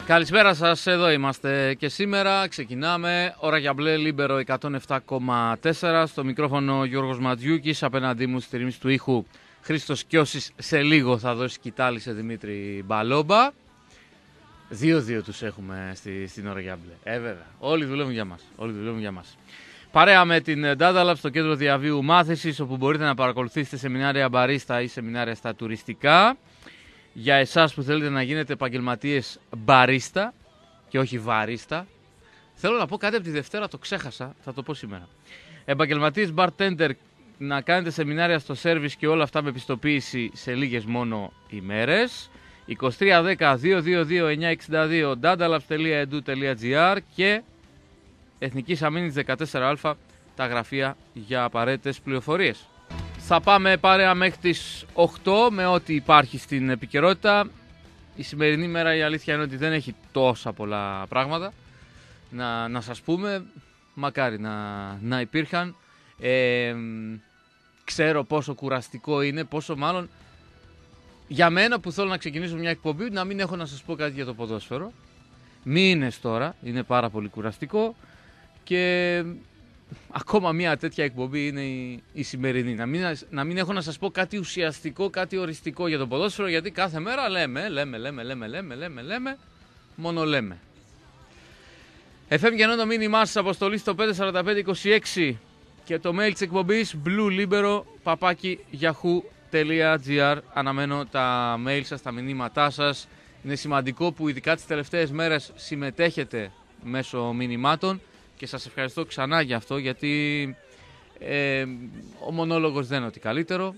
Καλησπέρα σας, εδώ είμαστε και σήμερα ξεκινάμε ώρα για μπλε Λίμπερο 107,4 στο μικρόφωνο Γιώργος Ματζιούκης, απέναντί μου στη ρύθμιση του ήχου Χρήστος Κιώσης. Σε λίγο θα δώσει κοιτάλη σε Δημήτρη Μπαλόμπα. 2-2 τους έχουμε στην ώρα για μπλε. Βέβαια, όλοι δουλεύουν για μας. Παρέα με την Data Lab στο κέντρο διαβίου μάθησης, όπου μπορείτε να παρακολουθήσετε σεμινάρια μπαρίστα ή σεμινάρια στα τουριστικά. Για εσάς που θέλετε να γίνετε επαγγελματίες μπαρίστα και όχι βαρίστα, θέλω να πω κάτι από τη Δευτέρα, το ξέχασα, θα το πω σήμερα. Επαγγελματίες bartender, να κάνετε σεμινάρια στο service και όλα αυτά με πιστοποίηση σε λίγες μόνο ημέρες. 2310-222-962 datalabs.edu.gr και Εθνικής Αμήνης 14α, τα γραφεία για απαραίτητες πληροφορίες. Θα πάμε παρέα μέχρι τις 8 με ό,τι υπάρχει στην επικαιρότητα. Η σημερινή μέρα η αλήθεια είναι ότι δεν έχει τόσα πολλά πράγματα να σας πούμε. Μακάρι να υπήρχαν. Ξέρω πόσο κουραστικό είναι, πόσο μάλλον για μένα που θέλω να ξεκινήσω μια εκπομπή να μην έχω να σας πω κάτι για το ποδόσφαιρο. Μήνες τώρα, είναι πάρα πολύ κουραστικό και ακόμα μια τέτοια εκπομπή είναι η σημερινή. Να μην έχω να σας πω κάτι ουσιαστικό, κάτι οριστικό για το ποδόσφαιρο, γιατί κάθε μέρα λέμε, μόνο λέμε. FM και ενώ το μήνυμά σας αποστολή στο 54526 και το mail της εκπομπής bluelibero@yahoo.gr. Αναμένω τα mail σας, τα μηνύματά σας. Είναι σημαντικό που ειδικά τις τελευταίες μέρες συμμετέχετε μέσω μηνυμάτων. Και σας ευχαριστώ ξανά για αυτό, γιατί ο μονόλογος δεν είναι ότι καλύτερο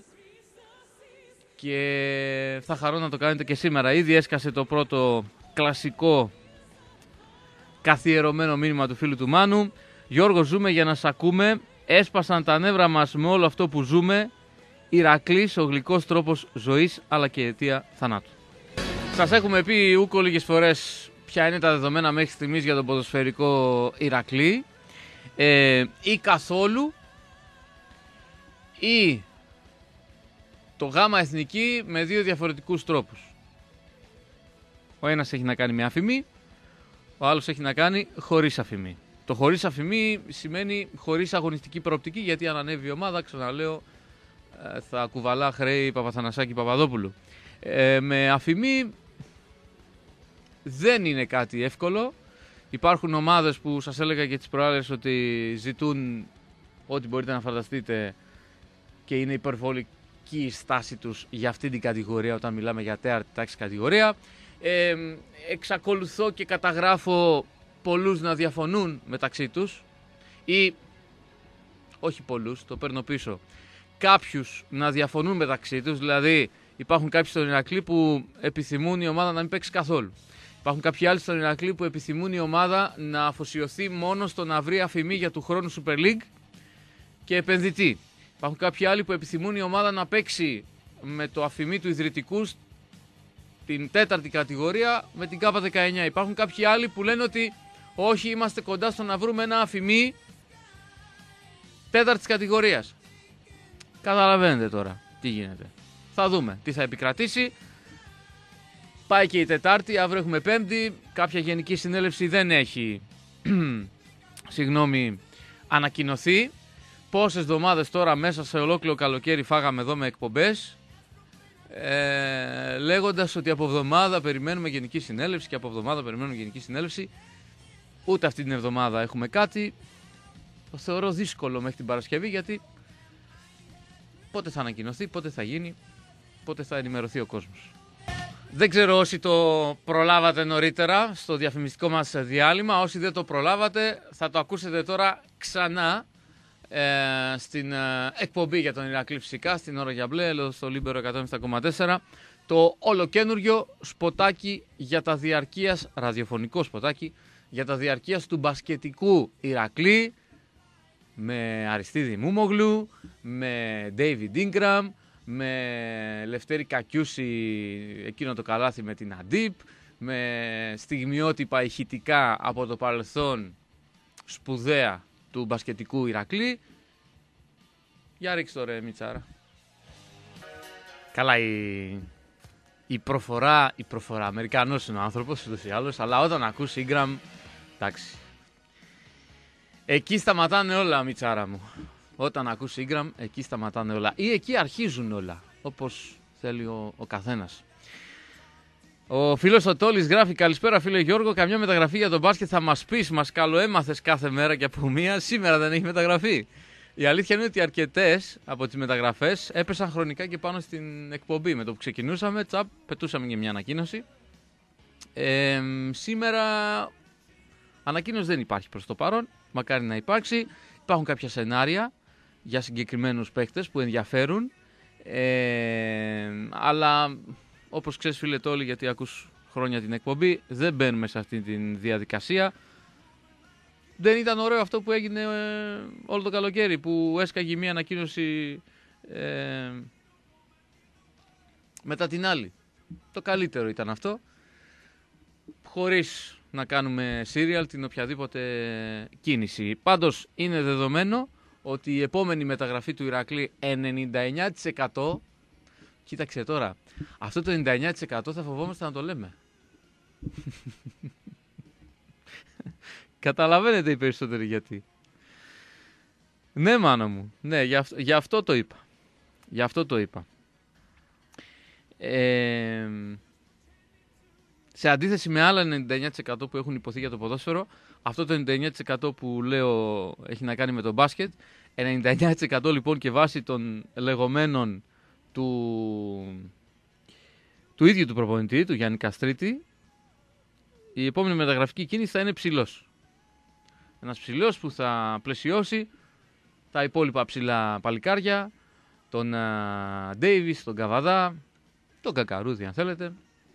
και θα χαρώ να το κάνετε και σήμερα. Ήδη έσκασε το πρώτο κλασικό καθιερωμένο μήνυμα του φίλου του Μάνου. Γιώργο, ζούμε για να σ' ακούμε, έσπασαν τα νεύρα μας με όλο αυτό που ζούμε. Ηρακλής, ο γλυκός τρόπος ζωής αλλά και αιτία θανάτου. Σας έχουμε πει ούκο λίγες φορές ποια είναι τα δεδομένα μέχρι στιγμής για τον ποδοσφαιρικό Ηρακλή, ή καθόλου, ή το γάμα εθνική με δύο διαφορετικούς τρόπους. Ο ένας έχει να κάνει με αφημί, ο άλλος έχει να κάνει χωρίς αφημί. Το χωρίς αφημί σημαίνει χωρίς αγωνιστική προοπτική, γιατί αν ανέβει η ομάδα, ξαναλέω, θα κουβαλά χρέη Παπαθανασάκη Παπαδόπουλου. Με αφημί δεν είναι κάτι εύκολο. Υπάρχουν ομάδες που σας έλεγα και τις προάλλες ότι ζητούν ό,τι μπορείτε να φανταστείτε και είναι υπερβολική η στάση τους για αυτή την κατηγορία όταν μιλάμε για τέταρτη τάξη κατηγορία. Εξακολουθώ και καταγράφω πολλούς να διαφωνούν μεταξύ τους ή όχι πολλούς, το παίρνω πίσω, κάποιους να διαφωνούν μεταξύ τους, δηλαδή υπάρχουν κάποιοι στον Ηρακλή που επιθυμούν η ομάδα να μην παίξει καθόλου. Υπάρχουν κάποιοι άλλοι στον Ηρακλή που επιθυμούν η ομάδα να αφοσιωθεί μόνο στο να βρει αφημί για του χρόνου Super League και επενδυτή. Υπάρχουν κάποιοι άλλοι που επιθυμούν η ομάδα να παίξει με το αφημί του ιδρυτικού την τέταρτη κατηγορία με την K19. Υπάρχουν κάποιοι άλλοι που λένε ότι όχι, είμαστε κοντά στο να βρούμε ένα αφημί τέταρτης κατηγορίας. Καταλαβαίνετε τώρα τι γίνεται. Θα δούμε τι θα επικρατήσει. Πάει και η Τετάρτη, αύριο έχουμε Πέμπτη. Κάποια γενική συνέλευση δεν έχει ανακοινωθεί. Πόσες εβδομάδες τώρα μέσα σε ολόκληρο καλοκαίρι φάγαμε εδώ με εκπομπές, λέγοντας ότι από εβδομάδα περιμένουμε γενική συνέλευση και από εβδομάδα περιμένουμε γενική συνέλευση. Ούτε αυτή την εβδομάδα έχουμε κάτι. Το θεωρώ δύσκολο μέχρι την Παρασκευή, γιατί πότε θα ανακοινωθεί, πότε θα γίνει, πότε θα ενημερωθεί ο κόσμος. Δεν ξέρω όσοι το προλάβατε νωρίτερα στο διαφημιστικό μας διάλειμμα. Όσοι δεν το προλάβατε θα το ακούσετε τώρα ξανά στην εκπομπή για τον Ηρακλή, φυσικά στην ώρα για μπλε, εδώ στο Λίμπερο 107,4. Το ολοκένουργιο σποτάκι για τα διαρκείας, ραδιοφωνικό σποτάκι για τα διαρκείας του μπασκετικού Ηρακλή, με Αριστίδη Μούμογλου, με David Ingram, με Λευτέρη Κακιούση, εκείνο το καλάθι με την Αντίπ, με στιγμιότυπα ηχητικά από το παρελθόν σπουδαία του μπασκετικού Ηρακλή. Για ρίξτε το ρε Μιτσάρα. Καλά, η προφορά, Αμερικανός είναι ο άνθρωπος ούτως ή άλλως, αλλά όταν ακούς Ingram, εντάξει. Εκεί σταματάνε όλα, Μιτσάρα μου. Όταν ακούς Ingram, εκεί σταματάνε όλα. Ή εκεί αρχίζουν όλα, όπως θέλει ο καθένας. Ο φίλος ο Τόλης γράφει: καλησπέρα φίλε Γιώργο, καμιά μεταγραφή για τον μπάσκετ θα μας πεις, μας καλοέμαθες κάθε μέρα και από μία, σήμερα δεν έχει μεταγραφή. Η αλήθεια είναι ότι αρκετές από τις μεταγραφές έπεσαν χρονικά και πάνω στην εκπομπή. Με το που ξεκινούσαμε, τσαπ, πετούσαμε και μια ανακοίνωση. Σήμερα ανακοίνωση δεν υπάρχει προς το παρόν, μακάρι να υπάρξει. Υπάρχουν κάποια σενάρια για συγκεκριμένους παίκτες που ενδιαφέρουν, αλλά όπως ξέρεις φίλε Τόλη, γιατί ακούς χρόνια την εκπομπή, δεν μπαίνουμε σε αυτή τη διαδικασία. Δεν ήταν ωραίο αυτό που έγινε όλο το καλοκαίρι, που έσκαγε μία ανακοίνωση μετά την άλλη. Το καλύτερο ήταν αυτό, χωρίς να κάνουμε serial την οποιαδήποτε κίνηση. Πάντως είναι δεδομένο ότι η επόμενη μεταγραφή του Ηρακλή 99%, κοίταξε τώρα, αυτό το 99% θα φοβόμαστε να το λέμε. Καταλαβαίνετε οι περισσότεροι γιατί. Ναι μάνα μου, ναι, γι' αυτό το είπα. Γι' αυτό το είπα. Σε αντίθεση με άλλα 99% που έχουν υποθεί για το ποδόσφαιρο, αυτό το 99% που λέω έχει να κάνει με το μπάσκετ. 99% λοιπόν και βάσει των λεγόμενων του ίδιου του προπονητή, του Γιάννη Καστρίτη, η επόμενη μεταγραφική κίνηση θα είναι ψηλός. Ένας ψηλός που θα πλαισιώσει τα υπόλοιπα ψηλά παλικάρια, τον Ντέιβις, τον Καβαδά, τον Κακαρούδη αν θέλετε,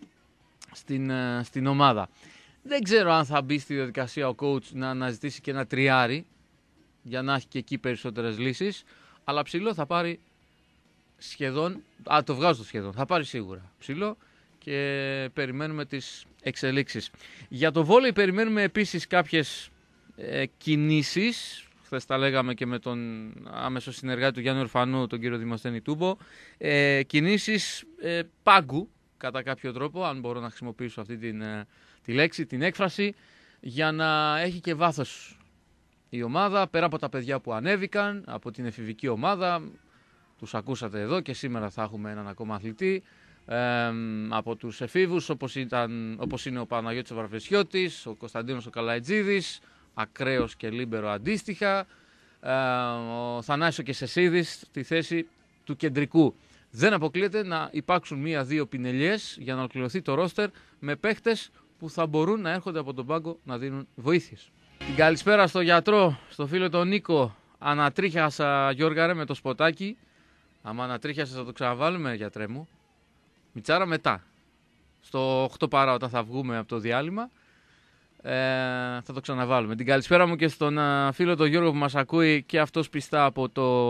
στην ομάδα. Δεν ξέρω αν θα μπει στη διαδικασία ο coach να αναζητήσει και ένα τριάρι για να έχει και εκεί περισσότερες λύσεις, αλλά ψηλό θα πάρει σχεδόν, το βγάζω το σχεδόν, θα πάρει σίγουρα ψηλό και περιμένουμε τις εξελίξεις. Για το βόλεϊ περιμένουμε επίσης κάποιες κινήσεις. Χθες τα λέγαμε και με τον άμεσο συνεργάτη του Γιάννη Ορφανού, τον κύριο Δημοσθένη Τούμπο. Κινήσεις πάγκου, κατά κάποιο τρόπο, αν μπορώ να χρησιμοποιήσω αυτή τη λέξη, την έκφραση, για να έχει και βάθος η ομάδα, πέρα από τα παιδιά που ανέβηκαν, από την εφηβική ομάδα, τους ακούσατε εδώ και σήμερα θα έχουμε έναν ακόμα αθλητή, από τους εφήβους όπως είναι ο Παναγιώτης ο Βαρβεσιώτης, ο Κωνσταντίνος ο Καλαϊτζίδης, ακραίος και λίμπερο αντίστοιχα, ο Θανάσης ο Κεσεσίδης στη θέση του κεντρικού. Δεν αποκλείεται να υπάρξουν 1-2 πινελιές για να ολοκληρωθεί το ρόστερ με παίχτες που θα μπορούν να έρχονται από τον πάγκο να δίνουν βοήθειες. Την καλησπέρα στο γιατρό, στο φίλο τον Νίκο. Ανατρίχιασα Γιώργα ρε με το σποτάκι. Άμα ανατρίχιασες θα το ξαναβάλουμε γιατρέ μου. Μιτσάρα μετά. Στο 8 παρά όταν θα βγούμε από το διάλειμμα. Θα το ξαναβάλουμε. Την καλησπέρα μου και στον φίλο τον Γιώργο που μας ακούει και αυτός πιστά από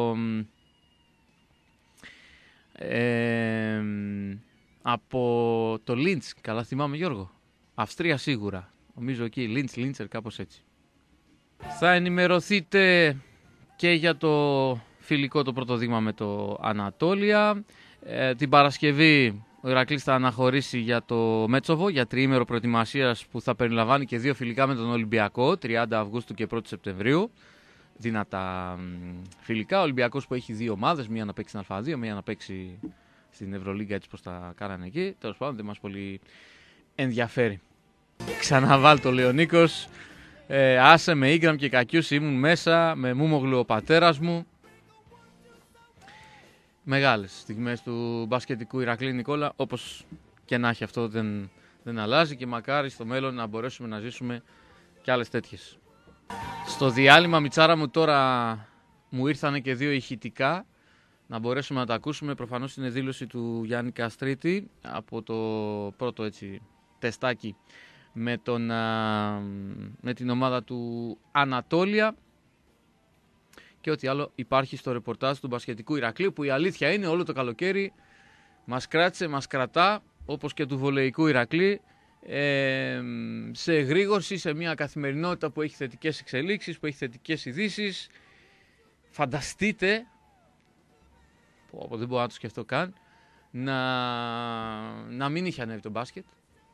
το Λίντς. Καλά θυμάμαι Γιώργο. Αυστρία σίγουρα. Νομίζω εκεί Λίντσερ κάπως έτσι. Θα ενημερωθείτε και για το φιλικό το πρώτο δείγμα με το Ανατόλια. Την Παρασκευή ο Ηρακλής θα αναχωρήσει για το Μέτσοβο για τριήμερο προετοιμασίας που θα περιλαμβάνει και 2 φιλικά με τον Ολυμπιακό 30 Αυγούστου και 1 Σεπτεμβρίου. Δυνατά φιλικά. Ο Ολυμπιακός που έχει 2 ομάδες, μία να παίξει στην Α2, μία να παίξει στην Ευρωλίγκα έτσι πως τα κάνανε εκεί. Τέλος πάντων δεν μας πολύ ενδιαφέρει. Ξαναβάλ το λέει ο Νίκος. Άσε με Ingram και Κακιούς ήμουν μέσα, με Μούμογλου ο πατέρας μου. Μεγάλες στιγμές του μπασκετικού Ηρακλή Νικόλα, όπως και να έχει αυτό δεν αλλάζει και μακάρι στο μέλλον να μπορέσουμε να ζήσουμε και άλλες τέτοιες. Στο διάλειμμα Μιτσάρα μου τώρα μου ήρθανε και 2 ηχητικά να μπορέσουμε να τα ακούσουμε. Προφανώς είναι δήλωση του Γιάννη Καστρίτη από το πρώτο έτσι τεστάκι με την ομάδα του Ανατόλια και ό,τι άλλο υπάρχει στο ρεπορτάζ του μπασκετικού Ηρακλείου, που η αλήθεια είναι όλο το καλοκαίρι μας κράτησε, μας κρατά όπως και του βολεϊκού Ηρακλή σε εγρήγορση, σε μια καθημερινότητα που έχει θετικές εξελίξεις, που έχει θετικές ειδήσεις. Φανταστείτε, δεν μπορώ να το σκεφτώ καν, να μην είχε ανέβει το μπάσκετ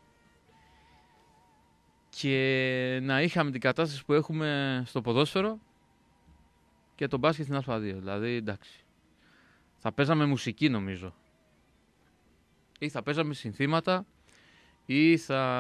και να είχαμε την κατάσταση που έχουμε στο ποδόσφαιρο και το μπάσκετ στην Α2. Δηλαδή, εντάξει, θα παίζαμε μουσική νομίζω. Ή θα παίζαμε συνθήματα ή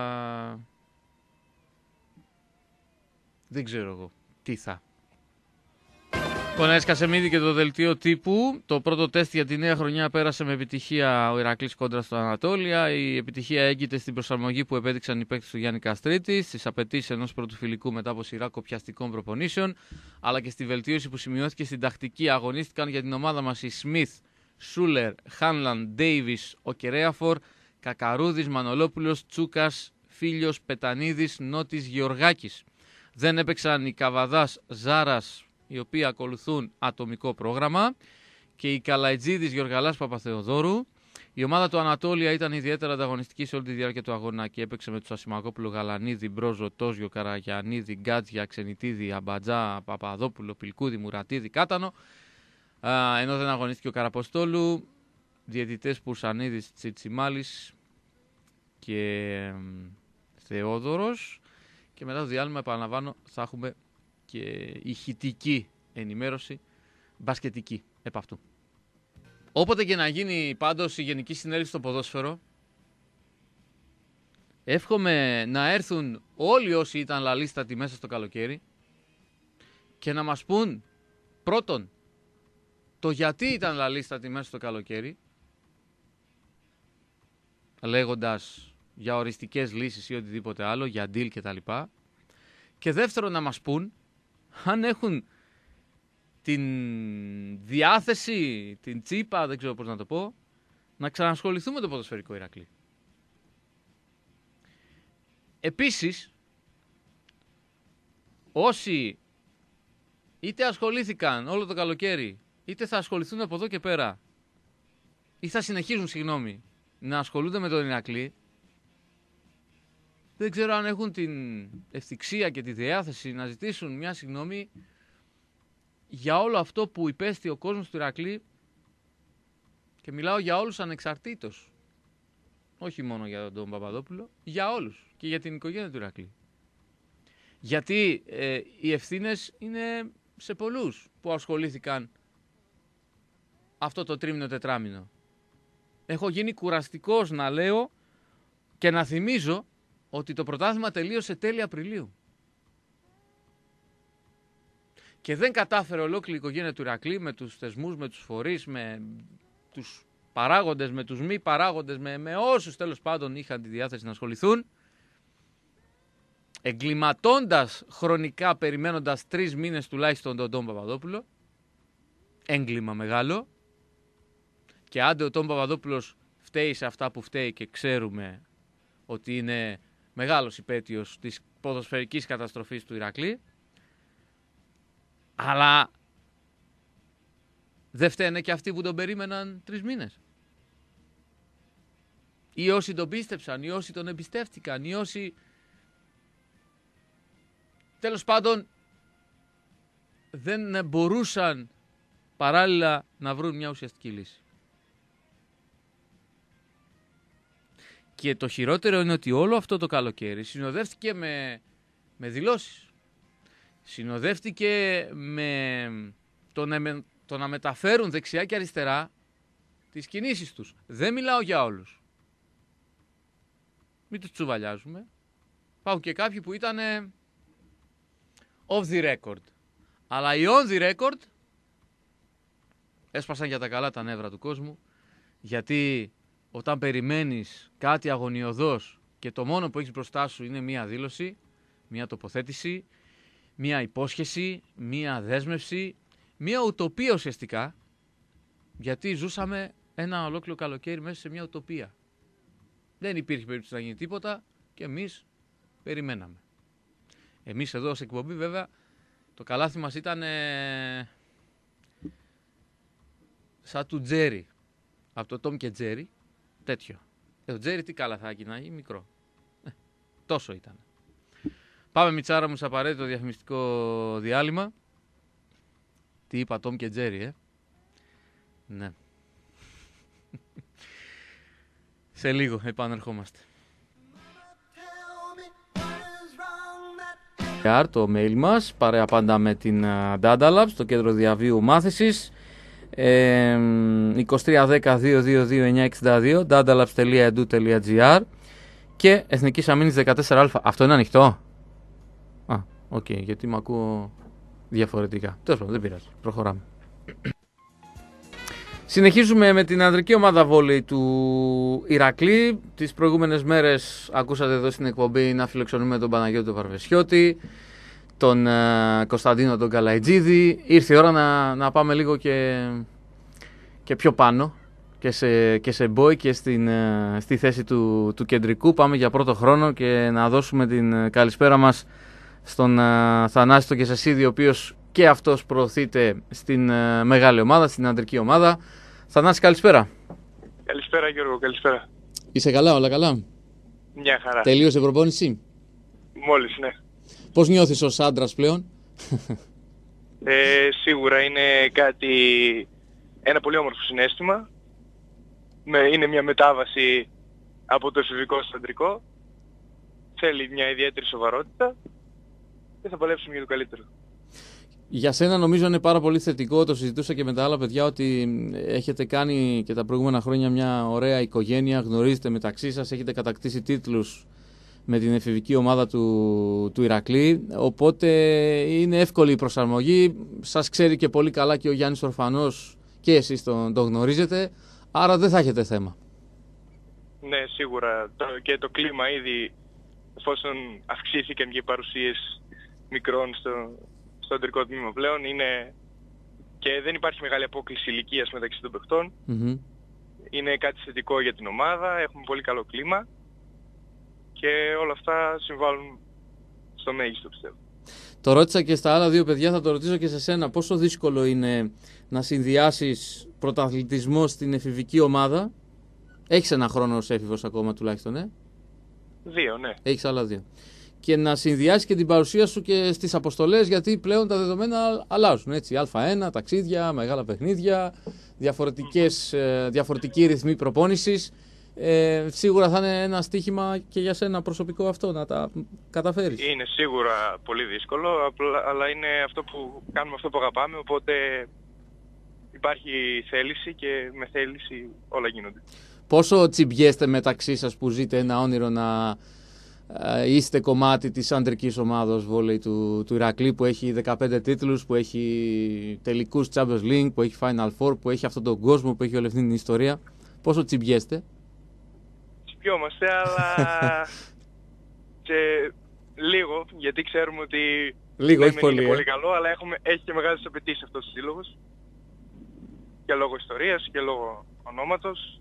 δεν ξέρω εγώ τι θα. Λοιπόν, έσκασε μύδι και το δελτίο τύπου. Το πρώτο τεστ για τη νέα χρονιά πέρασε με επιτυχία ο Ηρακλής κόντρα στο Ανατόλια. Η επιτυχία έγκυται στην προσαρμογή που επέδειξαν οι παίκτες του Γιάννη Καστρίτη, στις απαιτήσεις ενός πρώτου φιλικού μετά από σειρά κοπιαστικών προπονήσεων, αλλά και στη βελτίωση που σημειώθηκε στην τακτική. Αγωνίστηκαν για την ομάδα μας οι Σμιθ, Σούλερ, Χάνλαν, Ντέιβις, Οκερέαφορ, Κακαρούδης, Μανολόπουλος, Τσούκας, Φίλιος, Πετανίδης, Νότης, Γεωργάκης. Δεν έπαιξαν οι Καβαδάς, Ζάρας, οι οποίοι ακολουθούν ατομικό πρόγραμμα, και η Καλαϊτζίδης, Γιοργαλάς, Παπαθεοδόρου. Η ομάδα του Ανατόλια ήταν ιδιαίτερα ανταγωνιστική σε όλη τη διάρκεια του αγώνα και έπαιξε με τους Ασημακόπουλο, Γαλανίδη, Μπρόζο, Τόζιο, Καραγιανίδη, Γκάτζια, Ξενιτίδη, Αμπατζά, Παπαδόπουλο, Πιλκούδη, Μουρατίδη, Κάτανο. Ενώ δεν αγωνίστηκε ο Καραποστόλου, διαιτητές Πουρσανίδης, Τσιτσιμάλης και Θεόδωρος. Και μετά το διάλειμμα, επαναλαμβάνω, θα έχουμε και ηχητική ενημέρωση, μπασκετική επ' αυτού. Όποτε και να γίνει πάντως η Γενική Συνέλευση στο ποδόσφαιρο, εύχομαι να έρθουν όλοι όσοι ήταν λαλίστατοι μέσα στο καλοκαίρι και να μας πούν πρώτον το γιατί ήταν λαλίστατοι μέσα στο καλοκαίρι, λέγοντας για οριστικές λύσεις ή οτιδήποτε άλλο, για deal κτλ. Και δεύτερον να μας πούν αν έχουν την διάθεση, την τσίπα, δεν ξέρω πώς να το πω, να ξανασχοληθούμε με το ποδοσφαιρικό Ηρακλή. Επίσης, όσοι είτε ασχολήθηκαν όλο το καλοκαίρι, είτε θα ασχοληθούν από εδώ και πέρα, ή θα συνεχίζουν, να ασχολούνται με τον Ηρακλή, δεν ξέρω αν έχουν την ευθυξία και τη διάθεση να ζητήσουν μια συγγνώμη για όλο αυτό που υπέστη ο κόσμος του Ηρακλή, και μιλάω για όλους ανεξαρτήτως. Όχι μόνο για τον Παπαδόπουλο, για όλους και για την οικογένεια του Ηρακλή. Γιατί οι ευθύνες είναι σε πολλούς που ασχολήθηκαν αυτό το τρίμηνο τετράμηνο. Έχω γίνει κουραστικός να λέω και να θυμίζω ότι το πρωτάθλημα τελείωσε τέλη Απριλίου. Και δεν κατάφερε ολόκληρη η οικογένεια του Ηρακλή με τους θεσμούς, με τους φορείς, με τους παράγοντες, με τους μη παράγοντες, με όσους τέλος πάντων είχαν τη διάθεση να ασχοληθούν, εγκληματώντας χρονικά, περιμένοντας 3 μήνες τουλάχιστον τον Τόμ Παπαδόπουλο, έγκλημα μεγάλο, και άντε ο Τόμ Παπαδόπουλος φταίει σε αυτά που φταίει και ξέρουμε ότι είναι μεγάλος υπέτειος της ποδοσφαιρικής καταστροφής του Ηρακλή, αλλά δεν φταίνε και αυτοί που τον περίμεναν 3 μήνες. Ή όσοι τον πίστεψαν, ή όσοι τον εμπιστεύτηκαν, ή όσοι τέλος πάντων δεν μπορούσαν παράλληλα να βρουν μια ουσιαστική λύση. Και το χειρότερο είναι ότι όλο αυτό το καλοκαίρι συνοδεύτηκε με δηλώσεις. Συνοδεύτηκε με το να μεταφέρουν δεξιά και αριστερά τις κινήσεις τους. Δεν μιλάω για όλους. Μην τους τσουβαλιάζουμε. Υπάρχουν και κάποιοι που ήταν off the record. Αλλά οι on the record έσπασαν για τα καλά τα νεύρα του κόσμου, γιατί όταν περιμένεις κάτι αγωνιωδώς και το μόνο που έχεις μπροστά σου είναι μία δήλωση, μία τοποθέτηση, μία υπόσχεση, μία δέσμευση, μία ουτοπία ουσιαστικά, γιατί ζούσαμε ένα ολόκληρο καλοκαίρι μέσα σε μία ουτοπία. Δεν υπήρχε περίπτωση να γίνει τίποτα και εμείς περιμέναμε. Εμείς εδώ σε εκπομπή βέβαια το καλάθι μας ήταν σαν του Τζέρι, από το Τόμ και Τζέρι, τέτοιο. Ο Τζέρι τι καλαθάκι να γίνει, μικρό. Τόσο ήταν. Πάμε Μιτσάρα μου σε απαραίτητο διαφημιστικό διάλειμμα. Τι είπα, Τόμ και Τζέρι, Ναι. Σε λίγο επανερχόμαστε. Το mail μας, παρέα πάντα με την Data Labs, το κέντρο διαβίου μάθησης. 2310-222-962 datalabs.edu.gr και Εθνικής Αμήνης 14α. Αυτό είναι ανοιχτό? Οκ, γιατί με ακούω διαφορετικά. Τέλος πάντων, δεν πειράζει. Προχωράμε. Συνεχίζουμε με την ανδρική ομάδα βόλεϊ του Ηρακλή. Τις προηγούμενες μέρες ακούσατε εδώ στην εκπομπή να φιλοξενούμε τον Παναγιώτη τον Βαρβεσιώτη, τον Κωνσταντίνο τον Καλαϊτζίδη. Ήρθε η ώρα να πάμε λίγο και πιο πάνω και σε boy και στη θέση του κεντρικού. Πάμε για πρώτο χρόνο και να δώσουμε την καλησπέρα μας στον Θανάση τον Κεσεσίδη, ο οποίος και αυτός προωθείται στην μεγάλη ομάδα, στην ανδρική ομάδα. Θανάση, καλησπέρα. Καλησπέρα Γιώργο, καλησπέρα. Είσαι καλά, όλα καλά? Μια χαρά. Τελείωσε η προπόνηση? Μόλις, ναι. Πώς νιώθεις ως άντρας πλέον? Σίγουρα είναι ένα πολύ όμορφο συναίσθημα. Είναι μια μετάβαση από το εφηβικό στο αντρικό. Θέλει μια ιδιαίτερη σοβαρότητα και θα παλέψουμε για το καλύτερο. Για σένα νομίζω είναι πάρα πολύ θετικό, το συζητούσα και με τα άλλα παιδιά, ότι έχετε κάνει και τα προηγούμενα χρόνια μια ωραία οικογένεια, γνωρίζετε μεταξύ σας, έχετε κατακτήσει τίτλους με την εφηβική ομάδα του Ηρακλή, οπότε είναι εύκολη η προσαρμογή. Σας ξέρει και πολύ καλά και ο Γιάννης Ορφανός και εσείς τον γνωρίζετε, άρα δεν θα έχετε θέμα. Ναι, σίγουρα. Και το κλίμα ήδη, εφόσον αυξήθηκαν και οι παρουσίες μικρών στο αντρικό τμήμα πλέον, είναι και δεν υπάρχει μεγάλη απόκληση ηλικίας μεταξύ των παιχτών. Mm-hmm. Είναι κάτι θετικό για την ομάδα, έχουμε πολύ καλό κλίμα και όλα αυτά συμβάλλουν στο μέγιστο, πιστεύω. Το ρώτησα και στα άλλα δύο παιδιά, θα το ρωτήσω και σε σένα. Πόσο δύσκολο είναι να συνδυάσεις πρωταθλητισμό στην εφηβική ομάδα? Έχεις ένα χρόνο ως έφηβος ακόμα τουλάχιστον, 2, ναι. Έχεις άλλα 2. Και να συνδυάσεις και την παρουσία σου και στις αποστολές, γιατί πλέον τα δεδομένα αλλάζουν, έτσι. Α1, ταξίδια, μεγάλα παιχνίδια, διαφορετικοί ρυθμοί προπόνησης. Σίγουρα θα είναι ένα στοίχημα και για σένα προσωπικό αυτό, να τα καταφέρεις. Είναι σίγουρα πολύ δύσκολο, αλλά είναι αυτό που κάνουμε, αυτό που αγαπάμε, οπότε υπάρχει θέληση και με θέληση όλα γίνονται. Πόσο τσιμπιέστε μεταξύ σας που ζείτε ένα όνειρο να είστε κομμάτι της αντρικής ομάδος βόλεϊ του Ηρακλή, που έχει 15 τίτλους, που έχει τελικούς Champions League, που έχει Final Four, που έχει αυτόν τον κόσμο, που έχει όλη αυτή την ιστορία? Πόσο τσιμπιέστε? Τσιμπιόμαστε, αλλά και λίγο, γιατί ξέρουμε ότι λίγο, είναι πολύ καλό, αλλά έχει και μεγάλες απαιτήσεις αυτός ο σύλλογος, και λόγω ιστορίας και λόγω ονόματος.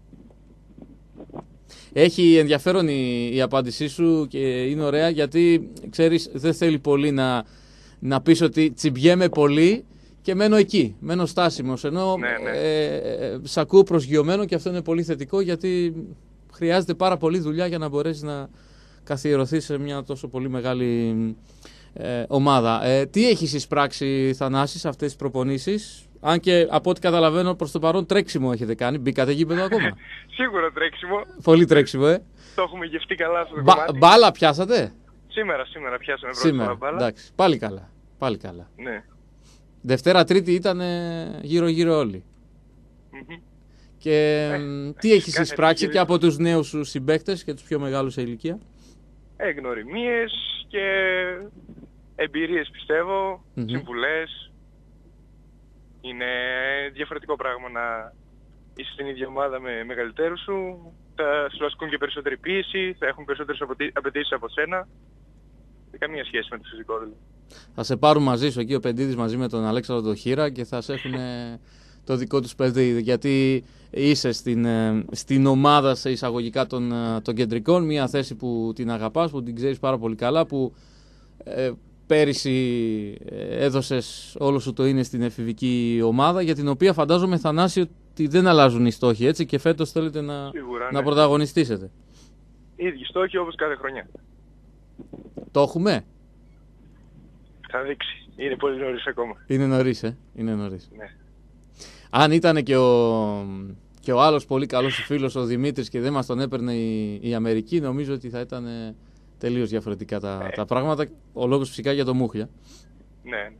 Έχει ενδιαφέρον η απάντησή σου και είναι ωραία, γιατί ξέρεις, δεν θέλει πολύ να πεις ότι τσιμπιέμαι πολύ και μένω εκεί, μένω στάσιμος, ενώ σ' ακούω προσγειωμένο και αυτό είναι πολύ θετικό, γιατί χρειάζεται πάρα πολύ δουλειά για να μπορέσεις να καθιερωθείς σε μια τόσο πολύ μεγάλη ομάδα. Τι έχεις εισπράξει, Θανάση, σε αυτές τις προπονήσεις? Αν και από ό,τι καταλαβαίνω προς το παρόν τρέξιμο έχετε κάνει. Μπήκατε γήπεδο ακόμα? Σίγουρα τρέξιμο. Πολύ τρέξιμο, Το έχουμε γευτεί καλά αυτό το κομμάτι. Μπάλα πιάσατε? Σήμερα πιάσαμε πρώτη φορά μπάλα. Εντάξει, πάλι καλά. Πάλι καλά. Ναι. Δευτέρα Τρίτη ήταν γύρω-γύρω όλοι. Mm-hmm. Και τι έχεις εισπράξει και από τους νέους σου συμπαίκτες και τους πιο μεγάλους σε ηλικία? Γνωριμίες και εμπειρίες, πιστεύω, συμβουλές. Είναι διαφορετικό πράγμα να είσαι στην ίδια ομάδα με μεγαλύτερους σου, θα σου ασκούν και περισσότερη πίεση, θα έχουν περισσότερες απαιτήσεις από σένα. Δεν καμία σχέση με το φυσικό δηλαδή. Θα σε πάρουν μαζί σου εκεί ο Πεντίδης μαζί με τον Αλέξανδρο τον Χήρα και θα σε έχουν το δικό τους παιδί, γιατί είσαι στην ομάδα σε εισαγωγικά των κεντρικών, μια θέση που την αγαπάς, που την ξέρεις πάρα πολύ καλά, που πέρυσι έδωσες όλο σου το είναι στην εφηβική ομάδα, για την οποία φαντάζομαι, Θανάση, ότι δεν αλλάζουν οι στόχοι, έτσι, και φέτος θέλετε να πρωταγωνιστήσετε. Ίδιοι στόχοι όπως κάθε χρονιά. Το έχουμε? Θα δείξει. Είναι πολύ νωρίς ακόμα. Είναι νωρίς, Είναι νωρίς. Ναι. Αν ήταν και και ο άλλος πολύ καλός φίλος ο Δημήτρης και δεν μας τον έπαιρνε η Αμερική, νομίζω ότι θα ήταν τελείως διαφορετικά τα πράγματα. Ο λόγος φυσικά για το Μούχλια. Ναι.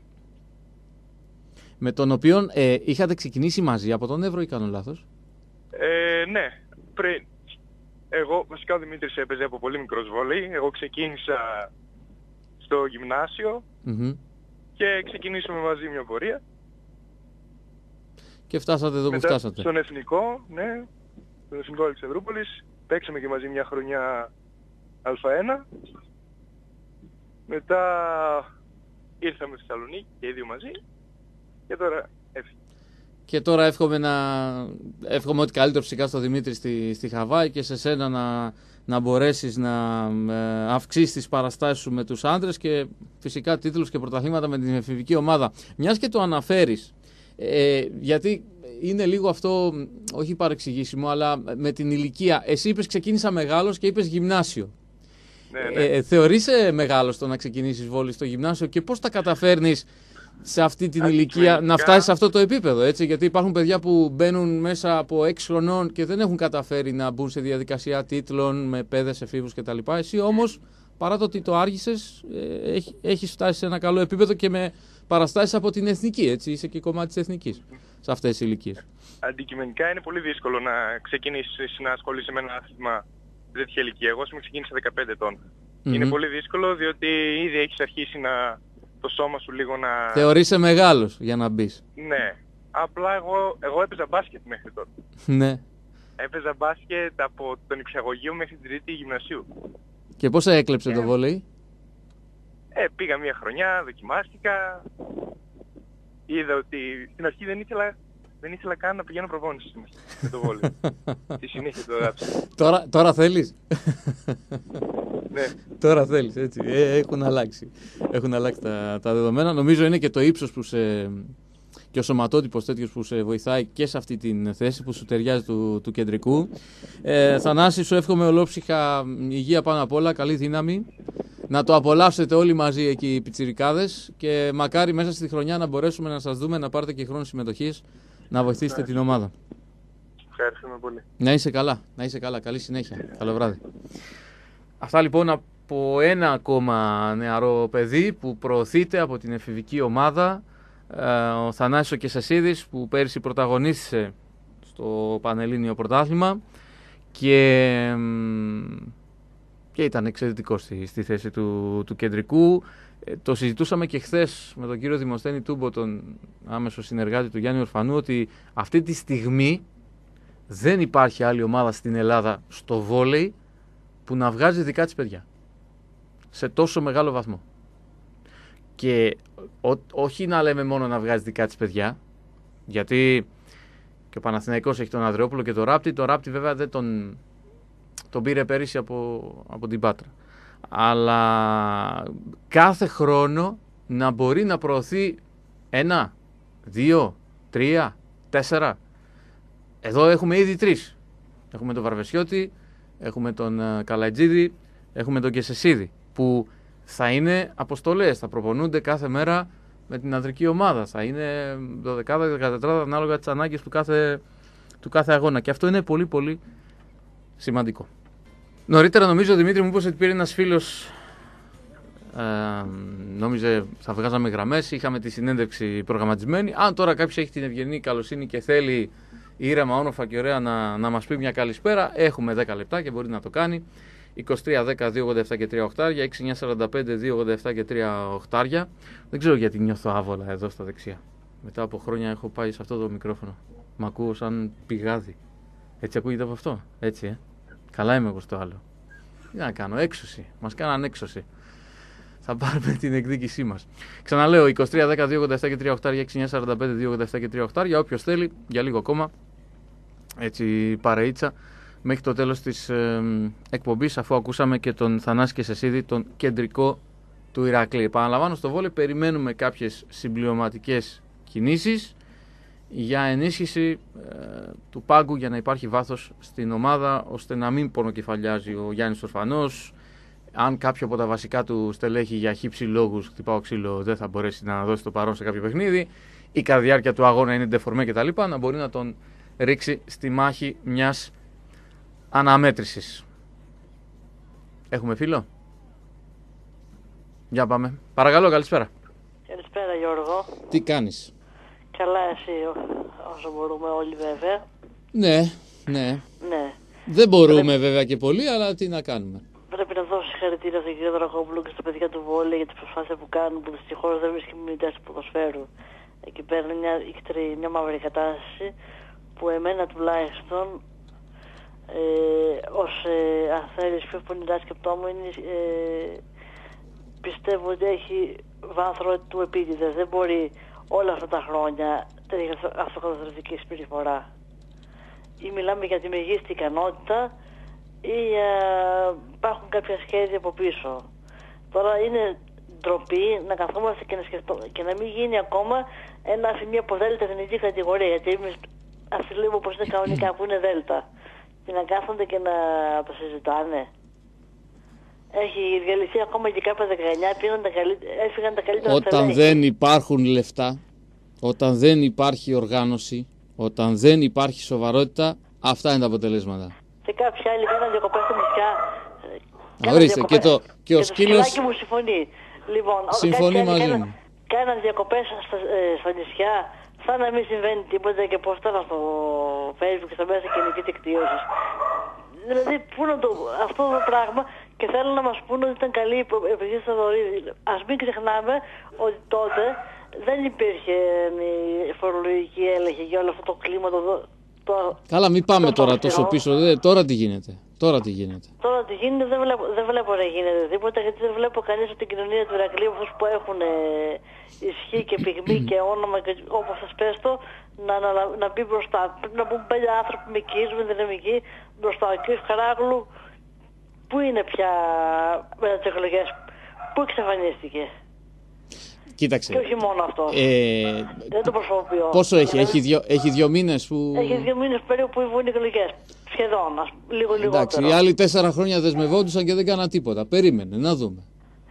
Με τον οποίο είχατε ξεκινήσει μαζί από τον Εύρο ή κάνω λάθος? Ναι. Εγώ, βασικά ο Δημήτρης έπαιζε από πολύ μικρός βόλεϊ. Εγώ ξεκίνησα στο γυμνάσιο και ξεκινήσαμε μαζί μια πορεία. Και φτάσατε εδώ που φτάσατε. Στον Εθνικό, ναι, στον Εθνικό Αλεξανδρούπολης. Παίξαμε και μαζί μια χρονιά Α1. Μετά ήρθαμε στη Θεσσαλονίκη και οι δύο μαζί. Και τώρα έφυγε. Και τώρα εύχομαι ότι καλύτερο φυσικά στο Δημήτρη στη Χαβάη και σε σένα να μπορέσεις να αυξήσεις τις παραστάσεις σου με τους άντρες και φυσικά τίτλους και πρωταθλήματα με την εφηβική ομάδα. Μιας και το αναφέρεις, γιατί είναι λίγο αυτό, όχι παρεξηγήσιμο, αλλά με την ηλικία. Εσύ είπες ξεκίνησα μεγάλος και είπες γυμνάσιο. Ναι. Θεωρείς μεγάλος το να ξεκινήσεις βόλεϊ στο γυμνάσιο και πώς τα καταφέρνεις σε αυτή την ηλικία να φτάσεις σε αυτό το επίπεδο, έτσι? Γιατί υπάρχουν παιδιά που μπαίνουν μέσα από 6 χρονών και δεν έχουν καταφέρει να μπουν σε διαδικασία τίτλων με παιδες, εφήβους κτλ. Εσύ όμως, παρά το ότι το άργησες, έχεις φτάσει σε ένα καλό επίπεδο και με παραστάσεις από την εθνική, έτσι? Είσαι και κομμάτι της εθνικής σε αυτές τις ηλικίες. Αντικειμενικά είναι πολύ δύσκολο να ξεκινήσεις να ασχολείσαι με ένα άθλημα τέτοια ηλικία. Εγώ ξεκίνησα 15 ετών. Είναι πολύ δύσκολο διότι ήδη έχεις αρχίσει το σώμα σου λίγο να... Θεωρείσαι μεγάλος για να μπεις. Ναι. Απλά εγώ έπαιζα μπάσκετ μέχρι τότε. Ναι. Έπαιζα μπάσκετ από τον νηπιαγωγείο μέχρι την τρίτη γυμνασίου. Και πώς έκλεψε το βόλεϊ? Πήγα μια χρονιά, δοκιμάστηκα. Είδα ότι στην αρχή δεν ήθελα καν να πηγαίνω προπόνηση με το βόλεϊ. Στη συνέχεια το έγραψα. Τώρα θέλεις? Ναι. Τώρα θέλεις, έτσι. Έχουν αλλάξει τα δεδομένα. Νομίζω είναι και το ύψος που και ο σωματότυπος τέτοιος που σε βοηθάει και σε αυτή την θέση που σου ταιριάζει του κεντρικού. Θανάση, σου εύχομαι ολόψυχα υγεία πάνω απ' όλα, καλή δύναμη. Να το απολαύσετε όλοι μαζί εκεί οι πιτσιρικάδες και μακάρι μέσα στη χρονιά να μπορέσουμε να σας δούμε, να πάρετε και χρόνο συμμετοχής, να βοηθήσετε την ομάδα. Ευχαριστούμε πολύ. Να είσαι καλά. Καλή συνέχεια. Καλό βράδυ. Αυτά λοιπόν από ένα ακόμα νεαρό παιδί που προωθείται από την εφηβική ομάδα, ο Θανάσης ο Κεσεσίδης, που πέρυσι πρωταγωνίστησε στο Πανελλήνιο Πρωτάθλημα και ήταν εξαιρετικός στη θέση του κεντρικού. Το συζητούσαμε και χθες με τον κύριο Δημοσθένη Τούμπο, τον άμεσο συνεργάτη του Γιάννη Ορφανού, ότι αυτή τη στιγμή δεν υπάρχει άλλη ομάδα στην Ελλάδα στο βόλεϊ που να βγάζει δικά της παιδιά σε τόσο μεγάλο βαθμό. Και όχι να λέμε μόνο να βγάζει δικά της παιδιά, γιατί και ο Παναθηναϊκός έχει τον Ανδρεόπουλο και τον Ράπτη. Τον Ράπτη βέβαια δεν τον πήρε πέρυσι από την Πάτρα. Αλλά κάθε χρόνο να μπορεί να προωθεί 1, 2, 3, 4. Εδώ έχουμε ήδη 3. Έχουμε τον Βαρβεσιώτη, έχουμε τον Καλατζίδη, έχουμε τον Κεσεσίδη, που θα είναι αποστολές, θα προπονούνται κάθε μέρα με την ανδρική ομάδα. Θα είναι 12, 14, ανάλογα τις ανάγκες του κάθε αγώνα. Και αυτό είναι πολύ πολύ σημαντικό. Νωρίτερα νομίζω, Δημήτρη, μου είπες ότι πήρε ένας φίλος, νόμιζε θα βγάζαμε γραμμές, είχαμε τη συνέντευξη προγραμματισμένη. Αν τώρα κάποιος έχει την ευγενή καλοσύνη και θέλει ήρεμα, όμορφα και ωραία να μας πει μια καλησπέρα, έχουμε 10 λεπτά και μπορεί να το κάνει. 23-10-287 και 3 οχτάρια, 6945-287 και 3 οχτάρια. Δεν ξέρω γιατί νιώθω άβολα εδώ στα δεξιά. Μετά από χρόνια έχω πάει σε αυτό το μικρόφωνο. Μ' ακούω σαν πηγάδι. Έτσι ακούγεται από αυτό, έτσι Καλά είμαι εγώ στο άλλο. Τι να κάνω, έξωση. Μας κάναν έξωση. Θα πάρουμε την εκδίκησή μας. Ξαναλέω, 23-10-287 και 3 οχτάρια, 6945-287 και 3 οχτάρια. Όποιος θέλει, για λίγο ακόμα, έτσι παρεΐτσα, μέχρι το τέλος της εκπομπής, αφού ακούσαμε και τον Θανάση Κεσεσίδη, τον κεντρικό του Ηρακλή. Επαναλαμβάνω, στο βόλεϊ περιμένουμε κάποιες συμπληρωματικές κινήσεις για ενίσχυση του πάγκου, για να υπάρχει βάθος στην ομάδα, ώστε να μην πονοκεφαλιάζει ο Γιάννης Ορφανός. Αν κάποιο από τα βασικά του στελέχη για χύψη λόγους, χτυπάω ξύλο, δεν θα μπορέσει να δώσει το παρόν σε κάποιο παιχνίδι, η κατά διάρκεια του αγώνα είναι ντεφορμέ κτλ., να μπορεί να τον ρίξει στη μάχη μιας αναμέτρησης. Έχουμε φίλο? Για πάμε. Παρακαλώ, καλησπέρα. Καλησπέρα Γιώργο. Τι κάνεις? Καλά εσύ όσο μπορούμε όλοι βέβαια. Ναι. Ναι. Δεν μπορούμε βέβαια και πολύ, αλλά τι να κάνουμε. Πρέπει να δώσω συγχαρητήρια στον κύριο Δρακόπουλο και στα παιδιά του Βόλεϊ για την προσπάθεια που κάνουν, που δυστυχώς δεν βρίσκει μηνυτές του ποδοσφαίρου. Εκεί πέρα είναι μια μαύρη κατάσταση που εμένα τουλάχιστον ως αθλητής πιο πονηρά σκεπτόμενης πιστεύω ότι έχει βάθρο του επίτηδες. Δεν μπορεί όλα αυτά τα χρόνια τέτοια αυτοκαταστροφική συμπεριφορά. Ή μιλάμε για τη μεγίστη ικανότητα ή υπάρχουν κάποια σχέδια από πίσω. Τώρα είναι ντροπή να καθόμαστε και να σκεφτόμαστε και να μην γίνει ακόμα ένα αφημία από δέλτα εθνική κατηγορία. Γιατί εμείς αυτοί λέμε πως είναι κανονικά που είναι δέλτα. Και να κάθονται και να το συζητάνε. Έχει διαλυθεί ακόμα και κάποια 19, έφυγαν τα καλύτερα. Όταν δεν υπάρχουν λεφτά, όταν δεν υπάρχει οργάνωση, όταν δεν υπάρχει σοβαρότητα, αυτά είναι τα αποτελέσματα. Και κάποιοι άλλοι κάναν διακοπές στα νησιά. Ορίστε, και ο σκύλος μου συμφωνεί. Λοιπόν, συμφωνεί μαζί μου. Κάναν διακοπές στα νησιά, σαν να μην συμβαίνει τίποτα και πώς τώρα στο Facebook και στα μέσα κοινωνικής δικτύωσης. Δηλαδή, πού να αυτό το πράγμα και θέλουν να μας πούνε ότι ήταν καλή η επιστήμη στα δωρίδια. Ας μην ξεχνάμε ότι τότε δεν υπήρχε η φορολογική έλεγχη για όλο αυτό το κλίμα. Καλά, μην πάμε τώρα τόσο πίσω. Τώρα τι γίνεται. Τώρα τι γίνεται, δεν βλέπω να γίνεται τίποτα, γιατί δεν βλέπω κανείς από την κοινωνία του Ηρακλείου, αυτούς που έχουν ισχύ και πυγμή και όνομα και όπως σας πες το, να μπει μπροστά. Πρέπει να μπουν 5 άνθρωποι με οικισμό δυναμική μπροστά. Ο κ. Χαράγλου πού είναι πια μετά τις εκλογές, πού εξαφανίστηκε? Κοίταξε. Και όχι μόνο αυτό. Δεν το προσωποποιώ. Πόσο έχει, έχει 2 μήνες που... Έχει 2 μήνες περίπου που βγουν οι εκλογές. Σχεδόν, λίγο λιγότερο. Εντάξει, οι άλλοι 4 χρόνια δεσμευόντουσαν και δεν κάναν τίποτα. Περίμενε, να δούμε.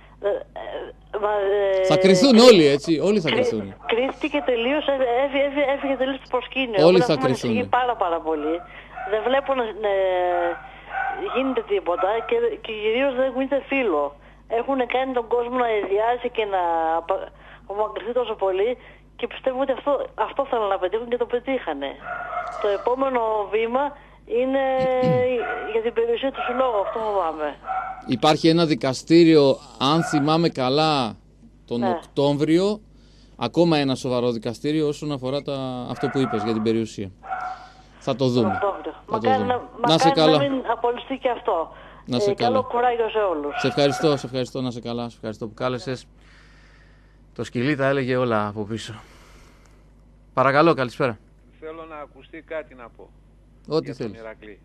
Θα κρυθούν όλοι, έτσι. Όλοι θα κρυθούν. Κρύφτηκε τελείως, έφυγε τελείως το προσκήνιο. Όλοι θα κρυθούν. Πάρα πολύ. Δεν βλέπω να γίνεται τίποτα και κυρίως δεν γίνεται φίλο. Έχουν κάνει τον κόσμο να ιδιάσει και να απομακρυνθεί τόσο πολύ και πιστεύω ότι αυτό θέλουν να πετύχουν και το πετύχανε. Το επόμενο βήμα είναι για την περιουσία του συλλόγου, αυτό φοβάμαι. Υπάρχει ένα δικαστήριο, αν θυμάμαι καλά, τον Οκτώβριο, ακόμα ένα σοβαρό δικαστήριο όσον αφορά αυτό που είπες για την περιουσία. Θα το δούμε. Μακάρι να μην απολυστεί και αυτό. Να σε καλό κουράγιο σε όλους. Σε ευχαριστώ, να σε καλά. Σε ευχαριστώ που κάλεσες. Το σκυλί τα έλεγε όλα από πίσω. Παρακαλώ, καλησπέρα. Θέλω να ακουστεί κάτι να πω. Ό,τι θέλεις.